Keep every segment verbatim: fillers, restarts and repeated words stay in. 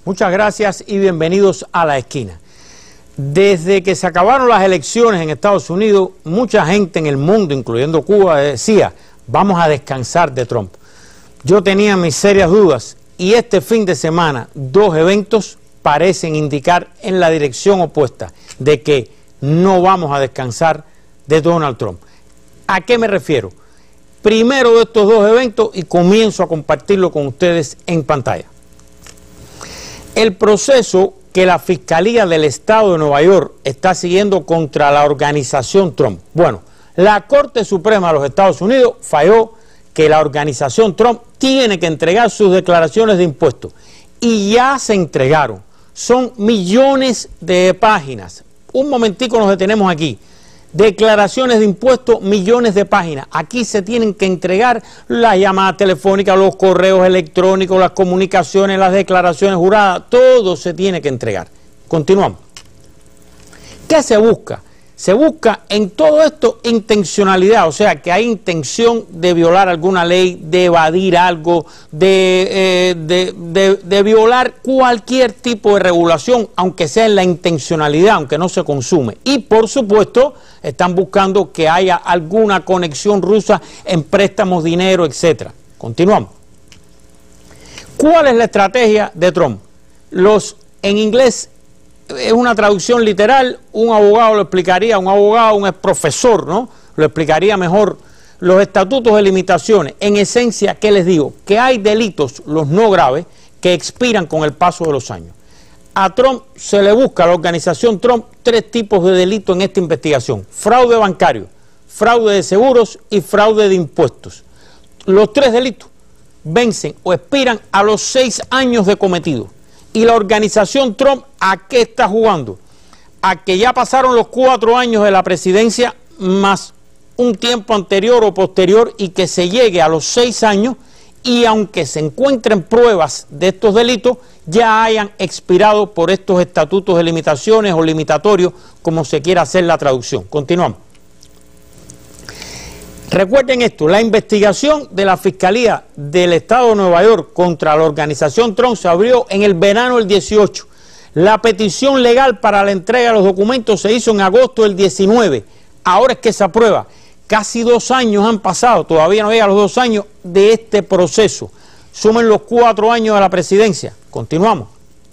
Muchas gracias y bienvenidos a La Esquina. Desde que se acabaron las elecciones en Estados Unidos, mucha gente en el mundo, incluyendo Cuba, decía, vamos a descansar de Trump. Yo tenía mis serias dudas y este fin de semana dos eventos parecen indicar en la dirección opuesta de que no vamos a descansar de Donald Trump. ¿A qué me refiero? Primero de estos dos eventos y comienzo a compartirlo con ustedes en pantalla. El proceso que la Fiscalía del Estado de Nueva York está siguiendo contra la organización Trump. Bueno, la Corte Suprema de los Estados Unidos falló que la organización Trump tiene que entregar sus declaraciones de impuestos. Y ya se entregaron. Son millones de páginas. Un momentico nos detenemos aquí. Declaraciones de impuestos, millones de páginas. Aquí se tienen que entregar las llamadas telefónicas, los correos electrónicos, las comunicaciones, las declaraciones juradas. Todo se tiene que entregar. Continuamos. ¿Qué se busca? Se busca en todo esto intencionalidad, o sea, que hay intención de violar alguna ley, de evadir algo, de, eh, de, de, de violar cualquier tipo de regulación, aunque sea en la intencionalidad, aunque no se consume. Y por supuesto, están buscando que haya alguna conexión rusa en préstamos, dinero, etcétera. Continuamos. ¿Cuál es la estrategia de Trump? Los, en inglés, es una traducción literal, un abogado lo explicaría, un abogado, un profesor, ¿no? Lo explicaría mejor. Los estatutos de limitaciones, en esencia, ¿qué les digo? Que hay delitos, los no graves, que expiran con el paso de los años. A Trump se le busca, a la organización Trump, tres tipos de delitos en esta investigación. Fraude bancario, fraude de seguros y fraude de impuestos. Los tres delitos vencen o expiran a los seis años de cometido. Y la organización Trump, ¿a qué está jugando? A que ya pasaron los cuatro años de la presidencia más un tiempo anterior o posterior y que se llegue a los seis años y aunque se encuentren pruebas de estos delitos, ya hayan expirado por estos estatutos de limitaciones o limitatorios, como se quiera hacer la traducción. Continuamos. Recuerden esto, la investigación de la Fiscalía del Estado de Nueva York contra la organización Trump se abrió en el verano del dieciocho. La petición legal para la entrega de los documentos se hizo en agosto del diecinueve. Ahora es que se aprueba. Casi dos años han pasado, todavía no llega a los dos años de este proceso. Sumen los cuatro años de la presidencia. Continuamos.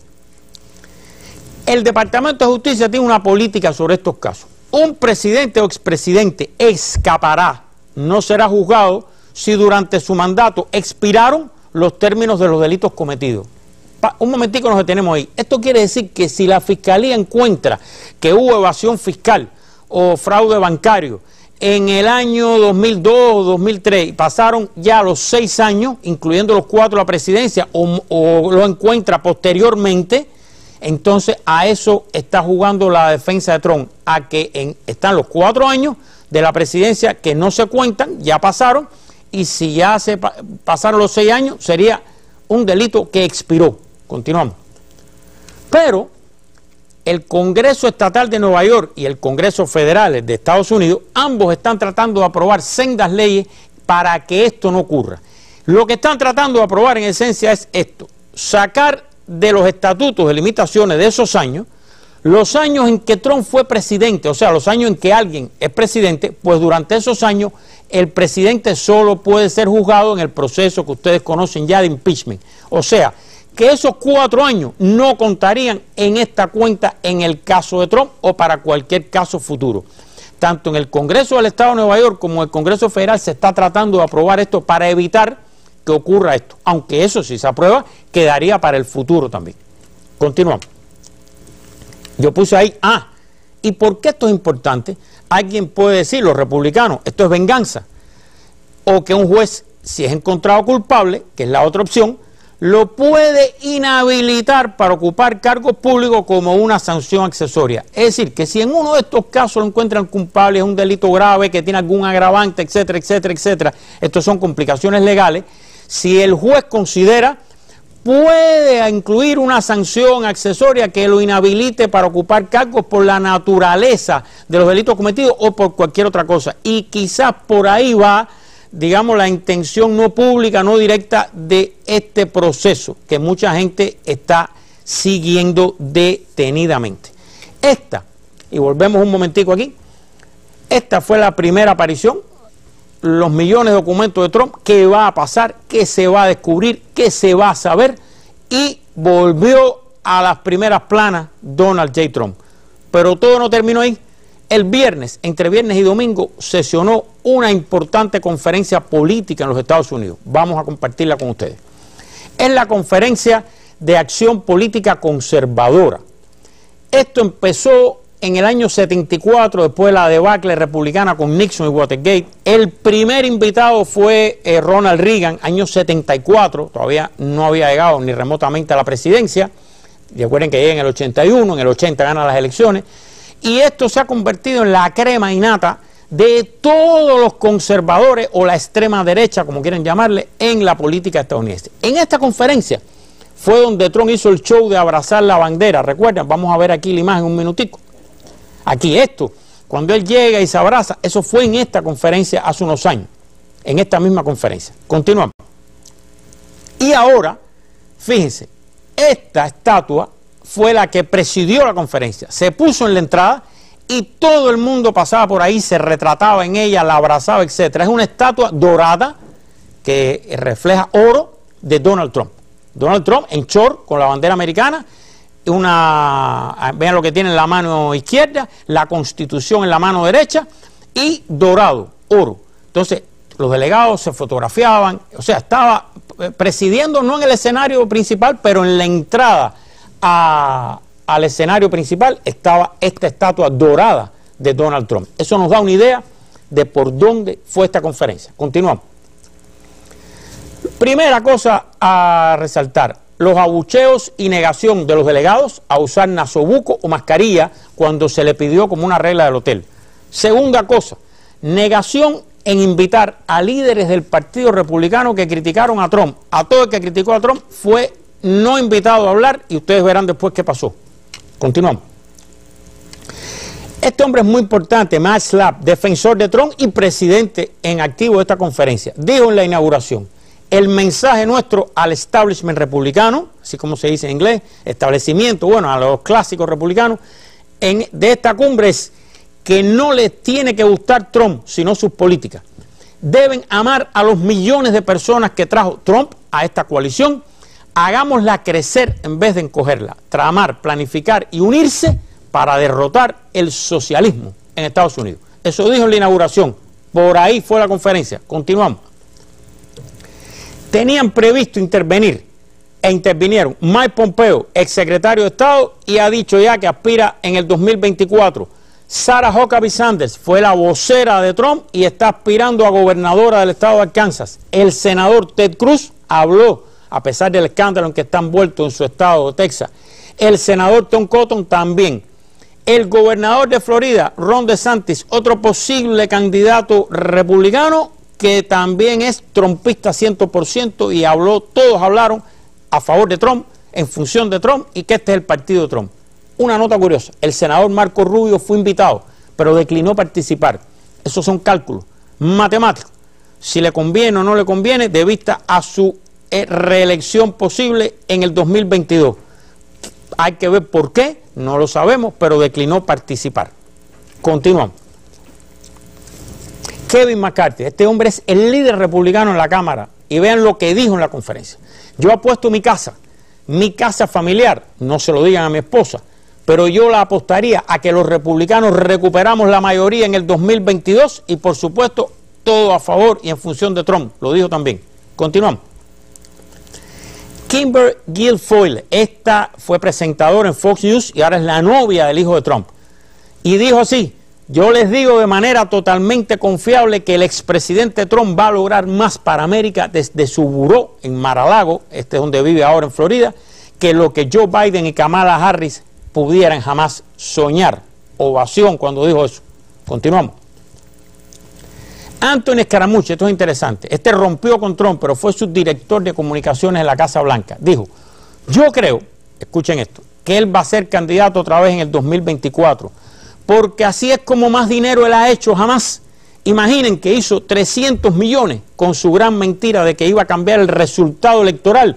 El Departamento de Justicia tiene una política sobre estos casos. Un presidente o expresidente escapará, no será juzgado si durante su mandato expiraron los términos de los delitos cometidos. Pa, un momentico nos detenemos ahí. Esto quiere decir que si la Fiscalía encuentra que hubo evasión fiscal o fraude bancario en el año dos mil dos o dos mil tres y pasaron ya los seis años, incluyendo los cuatro de la presidencia, o, o lo encuentra posteriormente, entonces a eso está jugando la defensa de Trump, a que en, están los cuatro años de la presidencia que no se cuentan, ya pasaron, y si ya se pa pasaron los seis años, sería un delito que expiró. Continuamos. Pero el Congreso Estatal de Nueva York y el Congreso Federal de Estados Unidos, ambos están tratando de aprobar sendas leyes para que esto no ocurra. Lo que están tratando de aprobar en esencia es esto, sacar de los estatutos de limitaciones de esos años, los años en que Trump fue presidente, o sea, los años en que alguien es presidente, pues durante esos años el presidente solo puede ser juzgado en el proceso que ustedes conocen ya de impeachment. O sea, que esos cuatro años no contarían en esta cuenta en el caso de Trump o para cualquier caso futuro. Tanto en el Congreso del Estado de Nueva York como en el Congreso Federal se está tratando de aprobar esto para evitar que ocurra esto. Aunque eso, si se aprueba, quedaría para el futuro también. Continuamos. Yo puse ahí, ah, ¿y por qué esto es importante? Alguien puede decir, los republicanos, esto es venganza. O que un juez, si es encontrado culpable, que es la otra opción, lo puede inhabilitar para ocupar cargos públicos como una sanción accesoria. Es decir, que si en uno de estos casos lo encuentran culpable, es un delito grave, que tiene algún agravante, etcétera, etcétera, etcétera, estos son complicaciones legales, si el juez considera, puede incluir una sanción accesoria que lo inhabilite para ocupar cargos por la naturaleza de los delitos cometidos o por cualquier otra cosa. Y quizás por ahí va, digamos, la intención no pública, no directa de este proceso que mucha gente está siguiendo detenidamente. Esta, y volvemos un momentico aquí, esta fue la primera aparición, los millones de documentos de Trump, qué va a pasar, qué se va a descubrir, qué se va a saber, y volvió a las primeras planas Donald J. Trump. Pero todo no terminó ahí. El viernes, entre viernes y domingo, sesionó una importante conferencia política en los Estados Unidos. Vamos a compartirla con ustedes. Es la Conferencia de Acción Política Conservadora. Esto empezó en el año setenta y cuatro, después de la debacle republicana con Nixon y Watergate. El primer invitado fue eh, Ronald Reagan, año setenta y cuatro, todavía no había llegado ni remotamente a la presidencia. Recuerden que llega en el ochenta y uno, en el ochenta gana las elecciones. Y esto se ha convertido en la crema innata de todos los conservadores o la extrema derecha, como quieren llamarle, en la política estadounidense. En esta conferencia fue donde Trump hizo el show de abrazar la bandera. Recuerden, vamos a ver aquí la imagen un minutico. Aquí esto, cuando él llega y se abraza, eso fue en esta conferencia hace unos años, en esta misma conferencia. Continuamos. Y ahora, fíjense, esta estatua fue la que presidió la conferencia, se puso en la entrada y todo el mundo pasaba por ahí, se retrataba en ella, la abrazaba, etcétera. Es una estatua dorada que refleja oro de Donald Trump. Donald Trump en short con la bandera americana, una, vean lo que tiene en la mano izquierda, la Constitución en la mano derecha y dorado, oro. Entonces los delegados se fotografiaban, o sea, estaba presidiendo no en el escenario principal, pero en la entrada a, al escenario principal estaba esta estatua dorada de Donald Trump. Eso nos da una idea de por dónde fue esta conferencia. Continuamos. Primera cosa a resaltar, los abucheos y negación de los delegados a usar nasobuco o mascarilla cuando se le pidió como una regla del hotel. Segunda cosa, negación en invitar a líderes del Partido Republicano que criticaron a Trump. A todo el que criticó a Trump fue no invitado a hablar y ustedes verán después qué pasó. Continuamos. Este hombre es muy importante, Matt Schlapp, defensor de Trump y presidente en activo de esta conferencia, dijo en la inauguración: el mensaje nuestro al establishment republicano, así como se dice en inglés, establecimiento, bueno, a los clásicos republicanos, en, de esta cumbre es que no les tiene que gustar Trump, sino sus políticas. Deben amar a los millones de personas que trajo Trump a esta coalición. Hagámosla crecer en vez de encogerla. Tramar, planificar y unirse para derrotar el socialismo en Estados Unidos. Eso dijo en la inauguración. Por ahí fue la conferencia. Continuamos. Tenían previsto intervenir e intervinieron Mike Pompeo, exsecretario de Estado, y ha dicho ya que aspira en el dos mil veinticuatro. Sarah Huckabee Sanders fue la vocera de Trump y está aspirando a gobernadora del estado de Arkansas. El senador Ted Cruz habló, a pesar del escándalo en que está envuelto en su estado de Texas. El senador Tom Cotton también. El gobernador de Florida, Ron DeSantis, otro posible candidato republicano que también es trumpista cien por ciento y habló, todos hablaron a favor de Trump, en función de Trump y que este es el partido de Trump. Una nota curiosa, el senador Marco Rubio fue invitado, pero declinó participar. Esos son cálculos matemáticos. Si le conviene o no le conviene, de vista a su reelección posible en el dos mil veintidós. Hay que ver por qué, no lo sabemos, pero declinó participar. Continuamos. Kevin McCarthy, este hombre es el líder republicano en la Cámara, y vean lo que dijo en la conferencia. Yo apuesto mi casa, mi casa familiar, no se lo digan a mi esposa, pero yo la apostaría a que los republicanos recuperamos la mayoría en el dos mil veintidós y por supuesto todo a favor y en función de Trump, lo dijo también. Continuamos. Kimber Guilfoyle, esta fue presentadora en Fox News y ahora es la novia del hijo de Trump, y dijo así: yo les digo de manera totalmente confiable que el expresidente Trump va a lograr más para América desde su buró en Mar-a-Lago, este es donde vive ahora en Florida, que lo que Joe Biden y Kamala Harris pudieran jamás soñar. Ovación cuando dijo eso. Continuamos. Anthony Scaramucci, esto es interesante, este rompió con Trump, pero fue subdirector de comunicaciones en la Casa Blanca. Dijo: yo creo, escuchen esto, que él va a ser candidato otra vez en el dos mil veinticuatro, porque así es como más dinero él ha hecho jamás. Imaginen que hizo trescientos millones con su gran mentira de que iba a cambiar el resultado electoral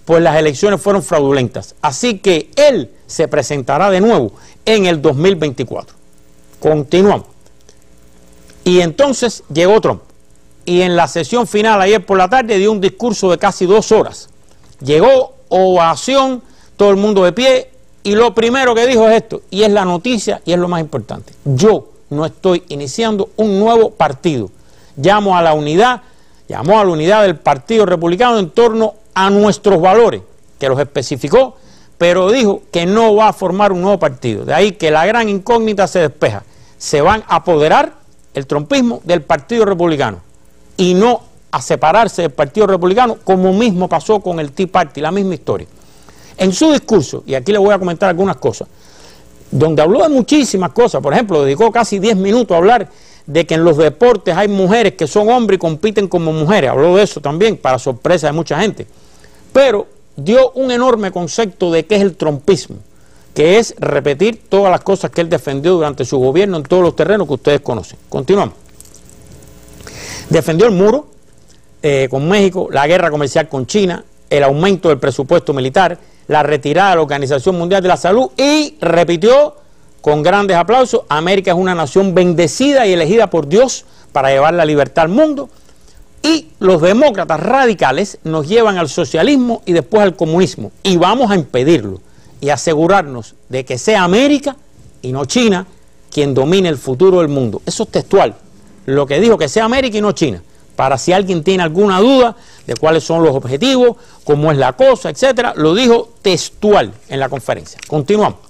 pues las elecciones fueron fraudulentas. Así que él se presentará de nuevo en el dos mil veinticuatro. Continuamos. Y entonces llegó Trump. Y en la sesión final ayer por la tarde dio un discurso de casi dos horas. Llegó, ovación, todo el mundo de pie, y lo primero que dijo es esto, y es la noticia y es lo más importante. Yo no estoy iniciando un nuevo partido. Llamo a la unidad, llamó a la unidad del Partido Republicano en torno a nuestros valores, que los especificó, pero dijo que no va a formar un nuevo partido. De ahí que la gran incógnita se despeja. Se van a apoderar el trumpismo del Partido Republicano y no a separarse del Partido Republicano, como mismo pasó con el Tea Party, la misma historia. En su discurso, y aquí le voy a comentar algunas cosas, donde habló de muchísimas cosas, por ejemplo, dedicó casi diez minutos a hablar de que en los deportes hay mujeres que son hombres y compiten como mujeres, habló de eso también, para sorpresa de mucha gente, pero dio un enorme concepto de qué es el trumpismo, que es repetir todas las cosas que él defendió durante su gobierno en todos los terrenos que ustedes conocen. Continuamos. Defendió el muro eh, con México, la guerra comercial con China, el aumento del presupuesto militar, la retirada de la Organización Mundial de la Salud y repitió con grandes aplausos, América es una nación bendecida y elegida por Dios para llevar la libertad al mundo, y los demócratas radicales nos llevan al socialismo y después al comunismo y vamos a impedirlo y asegurarnos de que sea América y no China quien domine el futuro del mundo. Eso es textual, lo que dijo, que sea América y no China, para si alguien tiene alguna duda de cuáles son los objetivos, cómo es la cosa, etcétera, lo dijo textual en la conferencia. Continuamos.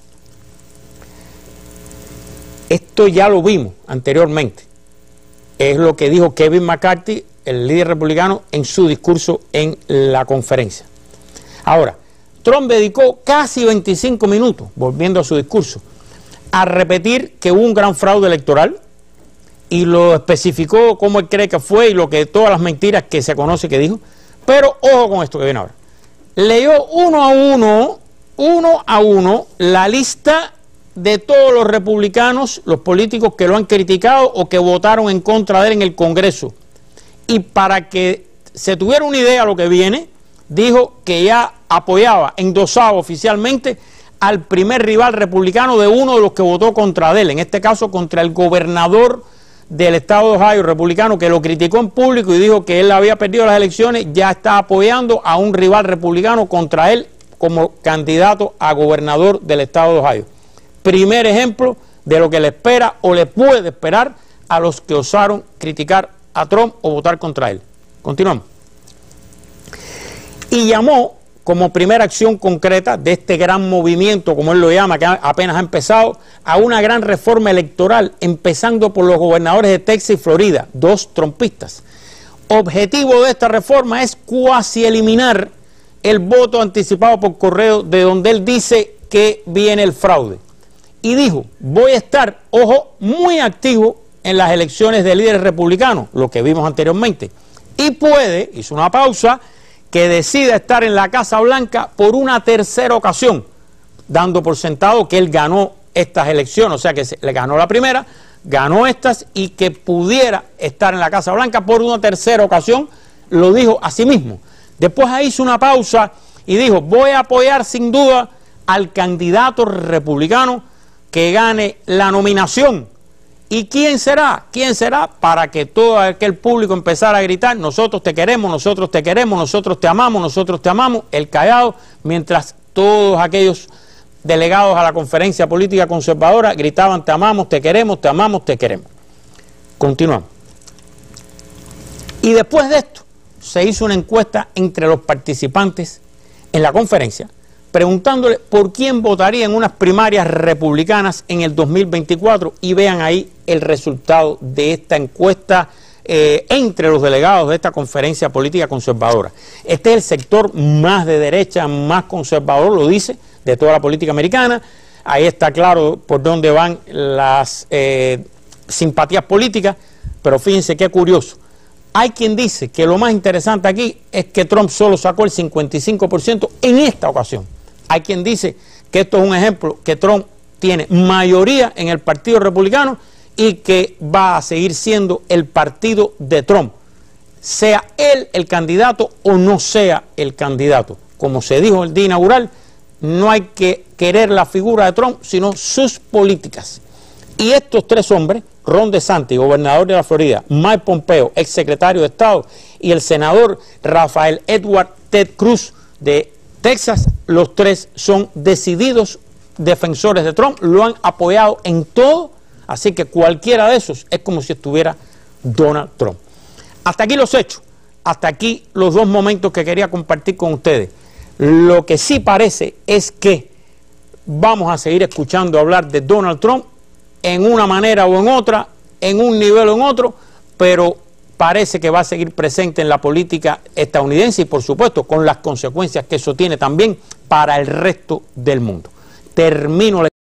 Esto ya lo vimos anteriormente. Es lo que dijo Kevin McCarthy, el líder republicano, en su discurso en la conferencia. Ahora, Trump dedicó casi veinticinco minutos, volviendo a su discurso, a repetir que hubo un gran fraude electoral, y lo especificó cómo él cree que fue y lo que todas las mentiras que se conoce que dijo. Pero ojo con esto que viene ahora. Leyó uno a uno, uno a uno, la lista de todos los republicanos, los políticos que lo han criticado o que votaron en contra de él en el Congreso. Y para que se tuviera una idea de lo que viene, dijo que ya apoyaba, endosaba oficialmente al primer rival republicano de uno de los que votó contra él, en este caso contra el gobernador del estado de Ohio, republicano, que lo criticó en público y dijo que él había perdido las elecciones, ya está apoyando a un rival republicano contra él como candidato a gobernador del estado de Ohio. Primer ejemplo de lo que le espera o le puede esperar a los que osaron criticar a Trump o votar contra él. Continuamos. Y llamó como primera acción concreta de este gran movimiento, como él lo llama, que apenas ha empezado, a una gran reforma electoral, empezando por los gobernadores de Texas y Florida, dos trumpistas. Objetivo de esta reforma es cuasi eliminar el voto anticipado por correo, de donde él dice que viene el fraude. Y dijo, voy a estar, ojo, muy activo en las elecciones de líderes republicanos, lo que vimos anteriormente. Y puede, hizo una pausa, que decida estar en la Casa Blanca por una tercera ocasión, dando por sentado que él ganó estas elecciones, o sea que se, le ganó la primera, ganó estas y que pudiera estar en la Casa Blanca por una tercera ocasión, lo dijo a sí mismo. Después hizo una pausa y dijo, voy a apoyar sin duda al candidato republicano que gane la nominación. ¿Y quién será? ¿Quién será? Para que todo aquel público empezara a gritar, nosotros te queremos, nosotros te queremos, nosotros te amamos, nosotros te amamos, el callado, mientras todos aquellos delegados a la conferencia política conservadora gritaban, te amamos, te queremos, te amamos, te queremos. Continuamos. Y después de esto, se hizo una encuesta entre los participantes en la conferencia, preguntándole por quién votaría en unas primarias republicanas en el dos mil veinticuatro, y vean ahí el resultado de esta encuesta eh, entre los delegados de esta conferencia política conservadora. Este es el sector más de derecha, más conservador, lo dice, de toda la política americana. Ahí está claro por dónde van las eh, simpatías políticas, pero fíjense qué curioso. Hay quien dice que lo más interesante aquí es que Trump solo sacó el cincuenta y cinco por ciento en esta ocasión. Hay quien dice que esto es un ejemplo, que Trump tiene mayoría en el Partido Republicano y que va a seguir siendo el partido de Trump, sea él el candidato o no sea el candidato. como se dijo el día inaugural, no hay que querer la figura de Trump, sino sus políticas. Y estos tres hombres, Ron DeSantis, gobernador de la Florida, Mike Pompeo, ex secretario de Estado, y el senador Rafael Edward Ted Cruz de Texas, los tres son decididos defensores de Trump, lo han apoyado en todo, así que cualquiera de esos es como si estuviera Donald Trump. Hasta aquí los hechos, hasta aquí los dos momentos que quería compartir con ustedes. Lo que sí parece es que vamos a seguir escuchando hablar de Donald Trump en una manera o en otra, en un nivel o en otro, pero parece que va a seguir presente en la política estadounidense y, por supuesto, con las consecuencias que eso tiene también para el resto del mundo. Termino la